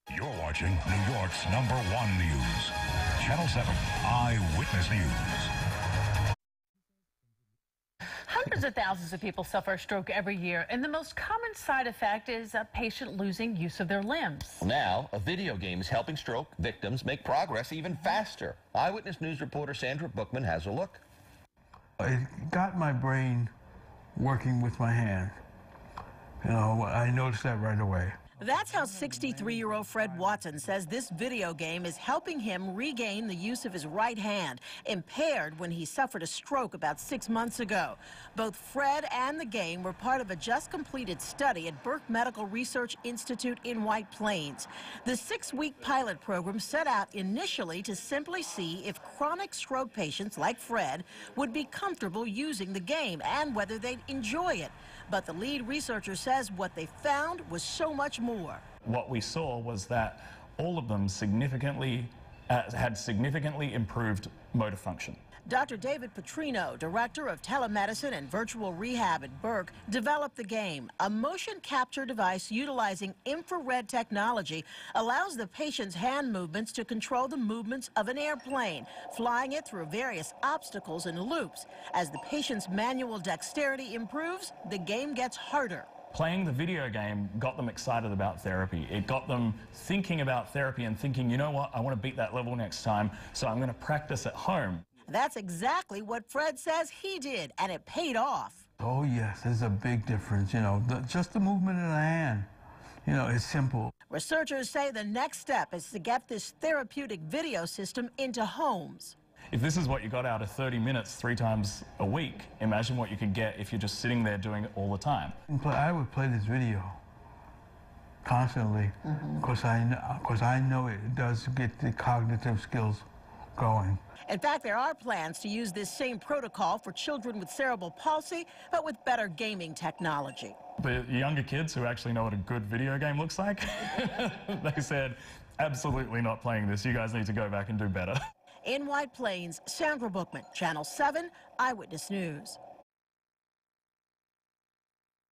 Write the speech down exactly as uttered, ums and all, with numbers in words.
You're watching New York's number one news, Channel seven Eyewitness News. Hundreds of thousands of people suffer a stroke every year, and the most common side effect is a patient losing use of their limbs. Now, a video game is helping stroke victims make progress even faster. Eyewitness News reporter Sandra Bookman has a look. It got my brain working with my hand. You know, I noticed that right away. That's how sixty-three-year-old Fred Watson says this video game is helping him regain the use of his right hand, impaired when he suffered a stroke about six months ago. Both Fred and the game were part of a just-completed study at Burke Medical Research Institute in White Plains. The six-week pilot program set out initially to simply see if chronic stroke patients like Fred would be comfortable using the game and whether they'd enjoy it. But the lead researcher says what they found was so much more. What we saw was that all of them significantly uh, had significantly improved motor function. Doctor David Putrino, director of telemedicine and virtual rehab at Burke, developed the game. A motion capture device utilizing infrared technology allows the patient's hand movements to control the movements of an airplane, flying it through various obstacles and loops. As the patient's manual dexterity improves, the game gets harder. Playing the video game got them excited about therapy. It got them thinking about therapy and thinking, you know what, I want to beat that level next time, so I'm going to practice at home. That's exactly what Fred says he did, and it paid off. Oh, yes, there's a big difference, you know, the, just the movement in the hand, you know, it's simple. Researchers say the next step is to get this therapeutic video system into homes. If this is what you got out of thirty minutes three times a week, imagine what you could get if you're just sitting there doing it all the time. I would play this video constantly, because mm-hmm. I, because I know it does get the cognitive skills going. In fact, there are plans to use this same protocol for children with cerebral palsy, but with better gaming technology. The younger kids who actually know what a good video game looks like, they said, absolutely not playing this. You guys need to go back and do better. In White Plains, Sandra Bookman, Channel seven Eyewitness News.